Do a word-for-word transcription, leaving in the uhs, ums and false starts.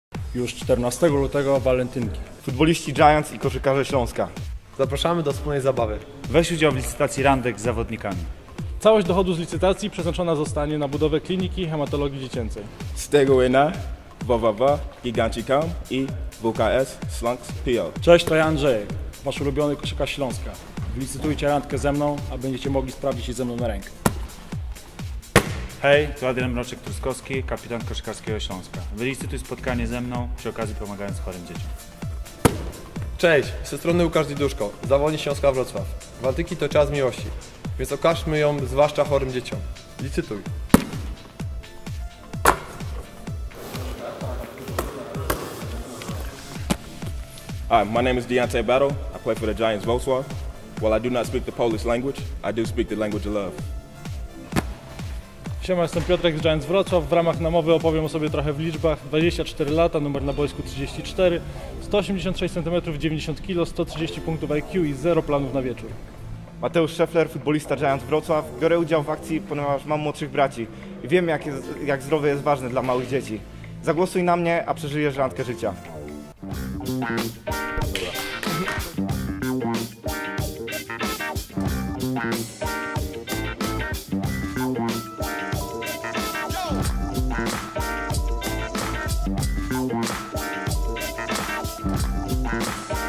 Już czternastego lutego walentynki. Futboliści Giants i koszykarze Śląska. Zapraszamy do wspólnej zabawy. Weź udział w licytacji randek z zawodnikami. Całość dochodu z licytacji przeznaczona zostanie na budowę kliniki hematologii dziecięcej. Z tego na w w w giganci kropka com i w k s slunks kropka p l. Cześć, to ja Andrzej, wasz ulubiony koszykarz Śląska. Wylicytujcie randkę ze mną, a będziecie mogli sprawdzić się ze mną na rękę. Hej, tu Adrian Mroczek-Truskowski, kapitan koszykarskiego Śląska. Wylicytuj spotkanie ze mną, przy okazji pomagając chorym dzieciom. Cześć, ze strony Łukasz Diduszko, zawodnik Śląska Wrocław. Walentynki to czas miłości, więc okażmy ją zwłaszcza chorym dzieciom. Licytuj. Hi, my name is Deontay Battle. I play for the Giants Wrocław. While I do not speak the Polish language, I do speak the language of love. Siema, jestem Piotrek z Giants Wrocław. W ramach namowy opowiem o sobie trochę w liczbach. dwadzieścia cztery lata, numer na boisku trzydzieści cztery, sto osiemdziesiąt sześć centymetrów, dziewięćdziesiąt kilo, sto trzydzieści punktów I Q i zero planów na wieczór. Mateusz Szefler, futbolista Giants Wrocław. Biorę udział w akcji, ponieważ mam młodszych braci i wiem, jak, jest, jak zdrowie jest ważne dla małych dzieci. Zagłosuj na mnie, a przeżyjesz randkę życia. Yo!